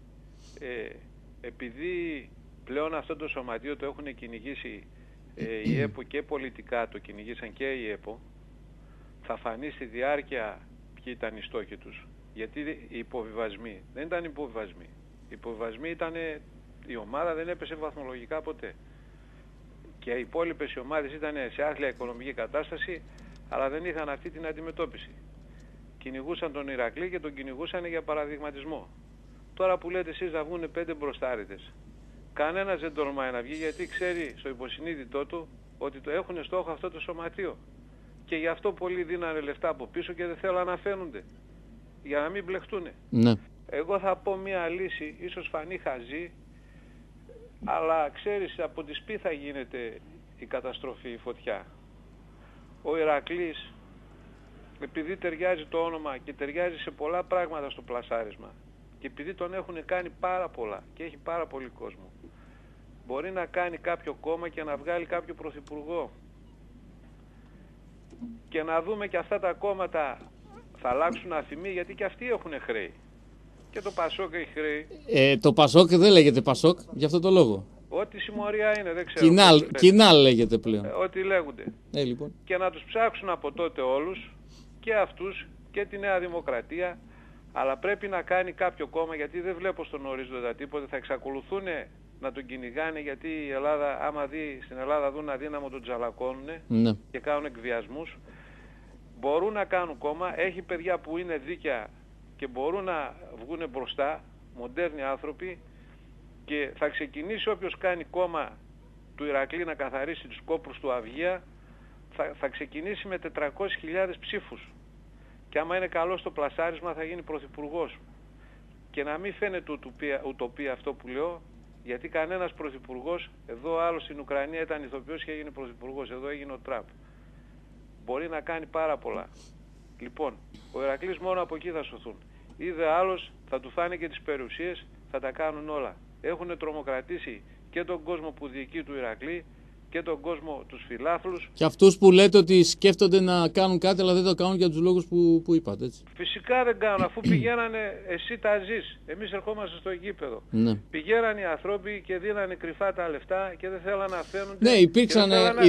Επειδή πλέον αυτό το σωματείο το έχουν κυνηγήσει η ΕΠΟ και πολιτικά το κυνηγήσαν και η ΕΠΟ, θα φανεί στη διάρκεια ποιοι ήταν οι στόχοι τους. Γιατί οι υποβιβασμοί δεν ήταν υποβιβασμοί. Οι υποβιβασμοί ήταν... Η ομάδα δεν έπεσε βαθμολογικά ποτέ. Και οι υπόλοιπες οι ομάδες ήταν σε άθλια οικονομική κατάσταση, αλλά δεν είχαν αυτή την αντιμετώπιση. Κυνηγούσαν τον Ηρακλή και τον κυνηγούσαν για παραδειγματισμό. Τώρα που λέτε εσείς να βγουν 5 μπροστάριδες, κανένας δεν τολμάει να βγει γιατί ξέρει στο υποσυνείδητό του ότι το έχουν στόχο αυτό το σωματείο. Και γι' αυτό πολλοί δίνανε λεφτά από πίσω και δεν θέλουν να φαίνονται. Για να μην μπλεχτούνε. Ναι. Εγώ θα πω μία λύση, ίσως φανεί χαζή, αλλά ξέρεις από τη σπίθα γίνεται η καταστροφή, η φωτιά. Ο Ηρακλής, επειδή ταιριάζει το όνομα και ταιριάζει σε πολλά πράγματα στο πλασάρισμα και επειδή τον έχουν κάνει πάρα πολλά και έχει πάρα πολύ κόσμο, μπορεί να κάνει κάποιο κόμμα και να βγάλει κάποιο πρωθυπουργό. Και να δούμε και αυτά τα κόμματα θα αλλάξουν αφημί, γιατί και αυτοί έχουν χρέη. Και το Πασόκ έχει χρέη. Το Πασόκ δεν λέγεται Πασόκ για αυτό το λόγο. Ό,τι συμμορία είναι, δεν ξέρω. Κοινάλ λέγεται πλέον. Ό,τι λέγονται. Λοιπόν. Και να τους ψάξουν από τότε όλους, και αυτούς και τη Νέα Δημοκρατία, αλλά πρέπει να κάνει κάποιο κόμμα, γιατί δεν βλέπω στον ορίζοντα τίποτα. Θα εξακολουθούν να τον κυνηγάνε, γιατί η Ελλάδα, άμα στην Ελλάδα δουν αδύναμο, τον τζαλακώνουν και κάνουν εκβιασμούς. Μπορούν να κάνουν κόμμα, έχει παιδιά που είναι δίκαια και μπορούν να βγουν μπροστά μοντέρνοι άνθρωποι και θα ξεκινήσει όποιος κάνει κόμμα του Ηρακλή να καθαρίσει τους κόπρους του Αυγία, θα ξεκινήσει με 400.000 ψήφους. Και άμα είναι καλό στο πλασάρισμα θα γίνει πρωθυπουργός. Και να μην φαίνεται ουτοπία αυτό που λέω, γιατί κανένας πρωθυπουργός, εδώ άλλος στην Ουκρανία ήταν ηθοποιός και έγινε πρωθυπουργός, εδώ έγινε ο Τραμπ. Μπορεί να κάνει πάρα πολλά. Λοιπόν, ο Ηρακλής μόνο από εκεί θα σωθούν. Είδε άλλος, θα του φάνε και τις περιουσίες, θα τα κάνουν όλα. Έχουν τρομοκρατήσει και τον κόσμο που διοικεί του Ηρακλή και τον κόσμο, τους φιλάθλους. Και αυτούς που λέτε ότι σκέφτονται να κάνουν κάτι, αλλά δεν το κάνουν για τους λόγους που είπατε, έτσι. Φυσικά δεν κάνουν, αφού πηγαίνανε, εσύ τα ζεις. Εμείς ερχόμαστε στο γήπεδο. Ναι. Πηγαίνανε οι άνθρωποι και δίνανε κρυφά τα λεφτά και δεν θέλανε να φαίνονται. Ναι, υπήρξαν,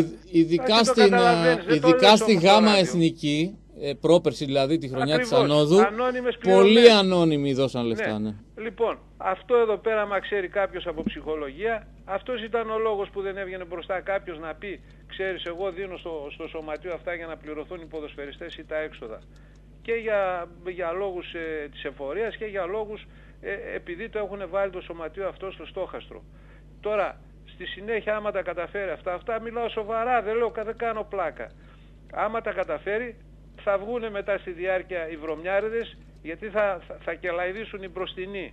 ειδικά στη Γάμα Εθνική, πρόπερση δηλαδή τη χρονιά της Ανόδου, πολλοί ανώνυμοι δώσαν λεφτά. Ναι. Λοιπόν, αυτό εδώ πέρα, άμα ξέρει κάποιος από ψυχολογία, αυτός ήταν ο λόγος που δεν έβγαινε μπροστά κάποιος να πει, ξέρεις, εγώ δίνω στο σωματείο αυτά για να πληρωθούν οι ποδοσφαιριστές ή τα έξοδα. Και για λόγους της εφορίας και για λόγους επειδή το έχουν βάλει το σωματείο αυτό στο στόχαστρο. Τώρα, στη συνέχεια, άμα τα καταφέρει αυτά μιλάω σοβαρά, δεν κάνω πλάκα. Άμα τα καταφέρει, θα βγουν μετά στη διάρκεια οι βρωμιάριδες, γιατί θα κελαηδήσουν οι μπροστινοί.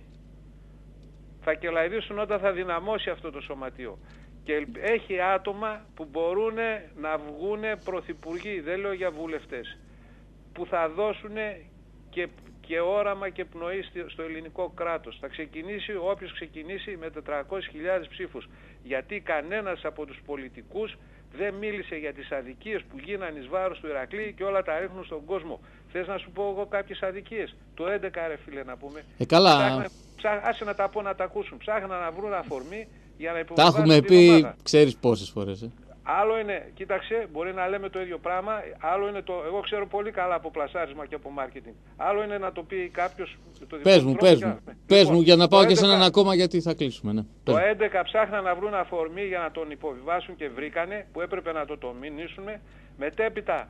Θα κελαηδήσουν όταν θα δυναμώσει αυτό το σωματείο. Και έχει άτομα που μπορούν να βγουν πρωθυπουργοί, δεν λέω για βουλευτές, που θα δώσουν και όραμα και πνοή στο ελληνικό κράτος. Θα ξεκινήσει όποιος ξεκινήσει με 400.000 ψήφους. Γιατί κανένας από τους πολιτικούς δεν μίλησε για τις αδικίες που γίνανε εις βάρος του Ηρακλή και όλα τα ρίχνουν στον κόσμο. Θες να σου πω εγώ κάποιες αδικίες? Το 11 ρε φίλε να πούμε. Καλά. Άσε να τα πω να τα ακούσουν. Ψάχναν να βρουν αφορμή για να υποβιβάσουν. Τα έχουμε πει, ξέρεις πόσες φορές. Άλλο είναι, κοίταξε, μπορεί να λέμε το ίδιο πράγμα, άλλο είναι εγώ ξέρω πολύ καλά από πλασάρισμα και από μάρκετινγκ. Άλλο είναι να το πει κάποιος το Πες μου για να πάω και σε έναν ακόμα, γιατί θα κλείσουμε. Ναι. Το 11 ψάχναν να βρουν αφορμή για να τον υποβιβάσουν και βρήκανε, που έπρεπε να το μηνύσουμε. Μετέπειτα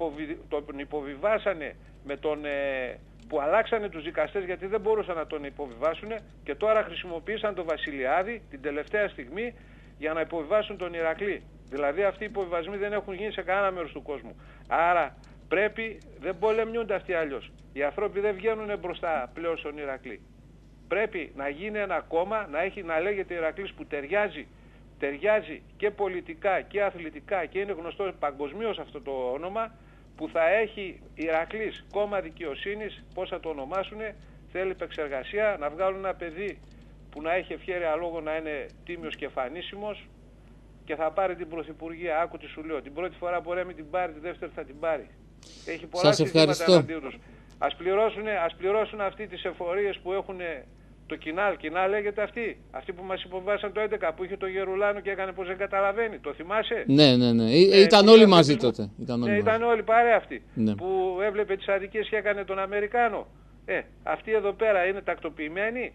τον υποβιβάσανε με τον... που αλλάξανε τους δικαστές γιατί δεν μπορούσαν να τον υποβιβάσουν και τώρα χρησιμοποίησαν τον Βασιλιάδη την τελευταία στιγμή για να υποβιβάσουν τον Ηρακλή. Δηλαδή αυτοί οι υποβιβασμοί δεν έχουν γίνει σε κανένα μέρος του κόσμου. Άρα δεν πολεμιούνται αυτοί αλλιώς. Οι άνθρωποι δεν βγαίνουν μπροστά πλέον στον Ηρακλή. Πρέπει να γίνει ένα κόμμα, να λέγεται Ηρακλής που ταιριάζει και πολιτικά και αθλητικά και είναι γνωστό παγκοσμίως αυτό το όνομα, που θα έχει Ηρακλής κόμμα δικαιοσύνης, πώς θα το ονομάσουνε, θέλει επεξεργασία, να βγάλουν ένα παιδί που να έχει ευχέρεια λόγω να είναι τίμιος και φανίσιμος και θα πάρει την πρωθυπουργία. Άκου τι σου λέω. Την πρώτη φορά μπορεί να μην την πάρει, τη δεύτερη θα την πάρει. Έχει πολλά συστήματα εναντίον τους. Ας πληρώσουν αυτοί τις εφορίες που έχουν το κοινάλ λέγεται αυτοί που μας υποβάσαν το 11 που είχε το Γερουλάνο και έκανε πως δεν καταλαβαίνει. Το θυμάσαι? Ναι. Ήταν όλοι μαζί τότε. Ήταν όλοι παρέα αυτοί. Ναι. Που έβλεπε τις αδικίες και έκανε τον Αμερικάνο. Αυτοί εδώ πέρα είναι τακτοποιημένοι.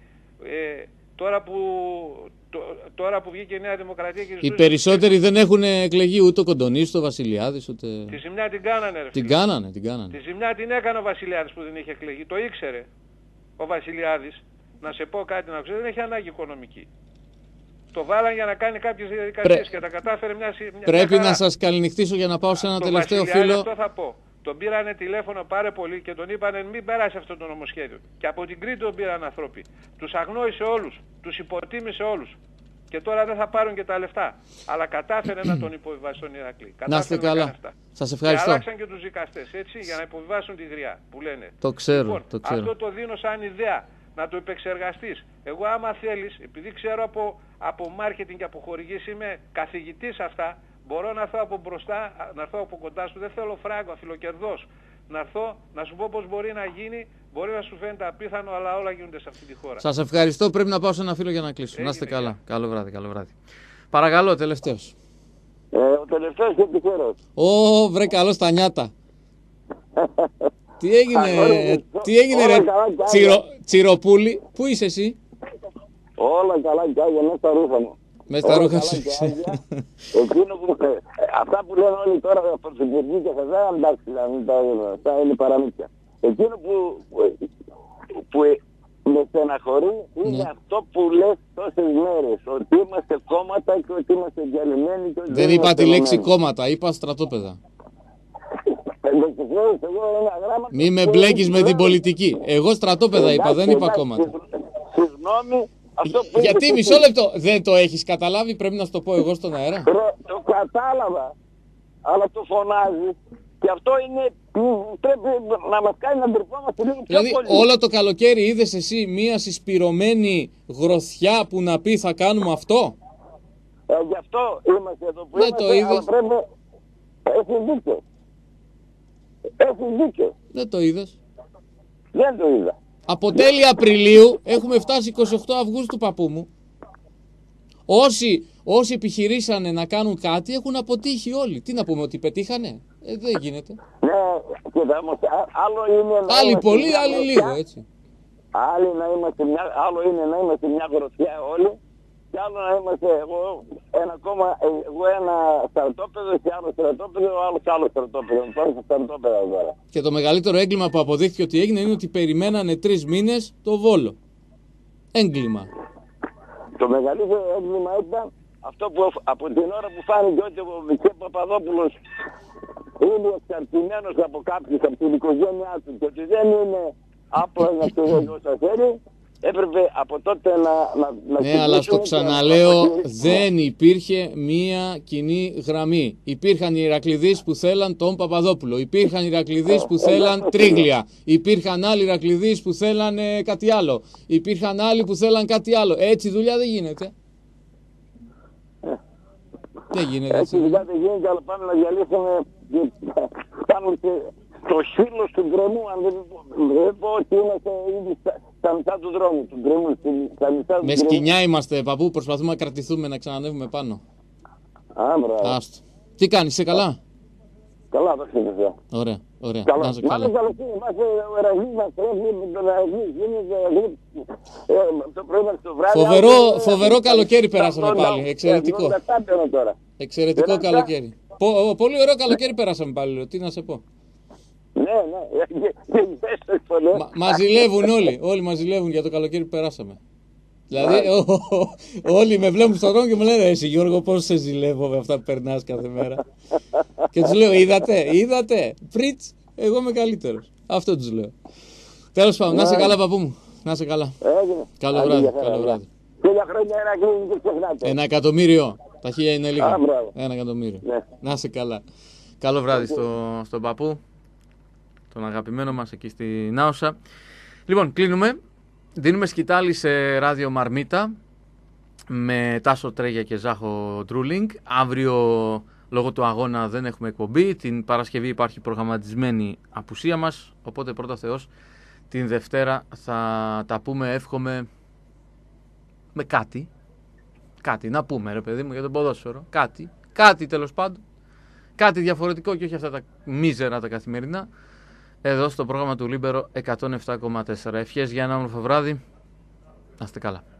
Τώρα που βγήκε η Νέα Δημοκρατία και οι περισσότεροι δεν έχουν εκλεγεί ούτε ο Κοντονής, ούτε ο Βασιλιάδης, ούτε... Τη ζημιά την κάνανε ρε φίλε. Την κάνανε. Τη ζημιά την έκανε ο Βασιλιάδης που δεν είχε εκλεγεί. Το ήξερε ο Βασιλιάδης. Να σε πω κάτι να ξέρει, δεν έχει ανάγκη οικονομική. Το βάλαν για να κάνει κάποιες διαδικασίες και τα κατάφερε μια Πρέπει να σας καληνυχτήσω για να πάω σε ένα τελευταίο φίλο. Αυτό θα πω. Τον πήρανε τηλέφωνο πάρε πολύ και τον είπανε μην περάσει αυτό το νομοσχέδιο. Και από την Κρήτη τον πήραν άνθρωποι. Τους αγνόησε όλους, τους υποτίμησε όλους. Και τώρα δεν θα πάρουν και τα λεφτά. Αλλά κατάφερε να τον υποβιβάσει στον Ηρακλή. Να είστε καλά. Σας ευχαριστώ. Και αλλάξαν και τους δικαστές έτσι για να υποβιβάσουν τη γριά που λένε. Το ξέρω. Λοιπόν, αυτό το δίνω σαν ιδέα. Να το επεξεργαστείς. Εγώ άμα θέλεις, επειδή ξέρω από marketing και από χορηγήσεις, είμαι καθηγητής αυτά, μπορώ να έρθω από μπροστά, να έρθω από κοντά σου, δεν θέλω φράγκο, αφιλοκερδός. Να έρθω, να σου πω πώς μπορεί να γίνει, μπορεί να σου φαίνεται απίθανο, αλλά όλα γίνονται σε αυτή τη χώρα. Σας ευχαριστώ, πρέπει να πάω σε ένα φίλο για να κλείσω. Να είστε καλά. Καλό βράδυ. Παρακαλώ, τελευταίος. Ο τελευταίος και τυχερός. Βρε καλός τα νιάτα. Τι έγινε ρε Τσιροπούλη, πού είσαι εσύ? Όλα καλά και άγια, μέσα στα ρούχα μου. Μέσα στα ρούχα σου. Εκείνο που, αυτά που λένε όλοι τώρα για πρωθυπουργοί και θα εντάξει, θα είναι παραμύθια. Εκείνο που που με στεναχωρεί είναι αυτό που λες τόσες μέρες. Ότι είμαστε κόμματα και ότι είμαστε διαλυμένοι. Και ότι Δεν είπα τη λέξη κόμματα, είπα στρατόπεδα. Μη με μπλέκεις με την πολιτική. Εγώ στρατόπεδα είπα, δεν είπα κόμματα. Συγγνώμη. Γιατί μισό λεπτό, δεν το έχεις καταλάβει, πρέπει να σου το πω εγώ στον αέρα. Το κατάλαβα, αλλά το φωνάζει και αυτό είναι, πρέπει να μας κάνει να ντρεπόμαστε λίγο πιο Δηλαδή πολύ. όλο το καλοκαίρι είδες εσύ μία συσπηρωμένη γροθιά που να πει θα κάνουμε αυτό. Γι' αυτό είμαστε εδώ που Δεν είμαστε, το είδες. αλλά πρέπει, έχει δίκιο. Έχει δίκιο. Δεν το είδες. Δεν το είδα. Από τέλη Απριλίου έχουμε φτάσει 28 Αυγούστου, παππού μου. Όσοι επιχειρήσανε να κάνουν κάτι έχουν αποτύχει όλοι. Τι να πούμε, ότι πετύχανε. Δεν γίνεται. Ναι, κοίτα, όμως, άλλο είναι να Άλλοι είμαστε πολύ, μια άλλοι γροθιά, λίγο, έτσι. άλλο είναι να είμαστε μια γροθιά όλοι, και άλλο να είμαστε εγώ ένα στρατόπεδο και άλλο στρατόπεδο, άλλο στρατόπεδο. Υπάρχουν στρατόπεδα τώρα. Και το μεγαλύτερο έγκλημα που αποδείχθηκε ότι έγινε είναι ότι περιμένανε 3 μήνες το Βόλο. Έγκλημα. Το μεγαλύτερο έγκλημα ήταν αυτό που από την ώρα που φάνηκε ότι ο Μιχαήλ Παπαδόπουλος είναι εξαρτημένος από κάποιους, από την οικογένειά του, και ότι δεν είναι απλά να ξεδώσει όσα θέλει, έπρεπε από τότε να Ναι, αλλά στο ξαναλέω, δεν υπήρχε μία κοινή γραμμή. Υπήρχαν οι Ηρακλειδείς που θέλαν τον Παπαδόπουλο. Υπήρχαν οι Ηρακλειδείς που θέλαν Τρίγλια. Υπήρχαν άλλοι Ηρακλειδείς που θέλαν κάτι άλλο. Υπήρχαν άλλοι που θέλαν κάτι άλλο. Έτσι δουλειά δεν γίνεται. Δεν γίνεται. Έτσι δουλειά δεν γίνεται, αλλά πάμε να διαλύσουμε. Κάνουμε το σύλλο του γκρεμού. Αν δεν πω ότι είμαστε ήδη στα μισά του δρόμου. Του γκρεμού, στα μισά του Με σκοινιά είμαστε, παππού. Προσπαθούμε να κρατηθούμε, να ξανανεύουμε πάνω. Μπράβο. Άστο. Τι κάνεις, είσαι καλά? Καλά, δόξα τω Θεώ. Ωραία, ωραία. Καλά. Να είσαι καλά. Μάλλον καλοκαίρι, είμαστε ο Ερασμής μας τρέφει με τον Ερασμή. Γίνεται το πρωί μας το βράδυ. Φοβερό καλοκαίρι περάσαμε πάλι. Εξαιρετικό. Τώρα. Εξαιρετικό καλοκαίρι. Πολύ ωραίο καλοκαίρι περάσαμε πάλι, τι να σε πω. Ναι. Μας ζηλεύουν όλοι. Όλοι μας ζηλεύουν για το καλοκαίρι που περάσαμε. Δηλαδή, όλοι με βλέπουν στον δρόμο και μου λένε εσύ Γιώργο, πώς σε ζηλεύω με αυτά που περνάς κάθε μέρα. Και τους λέω, είδατε, πριτς, εγώ είμαι καλύτερος. Αυτό τους λέω. Τέλος πάντων, να είσαι καλά, παππού μου. Να είσαι καλά. Καλό βράδυ. 1000 χρόνια Ηρακλή, δεν ξεχνάτε. 1 εκατομμύριο. Τα 1000 είναι λίγα. 1 εκατομμύριο. Ναι. Να είσαι καλά. Καλό βράδυ στον παππού, τον αγαπημένο μας εκεί στη Νάωσα. Λοιπόν, κλείνουμε. Δίνουμε σκητάλη σε ράδιο Μαρμίτα με Τάσο Τρέγια και Ζάχο Ντρούλινγκ. Αύριο λόγω του αγώνα δεν έχουμε εκπομπή. Την Παρασκευή υπάρχει προγραμματισμένη απουσία μας. Οπότε πρώτα Θεός την Δευτέρα θα τα πούμε, εύχομαι, με κάτι. Κάτι να πούμε ρε παιδί μου για τον ποδόσφαιρο. Κάτι τέλος πάντων. Κάτι διαφορετικό και όχι αυτά τα μίζερα τα καθημερινά. Εδώ στο πρόγραμμα του Λίμπερο 107,4. Ευχές για ένα όμορφο βράδυ. Να είστε καλά.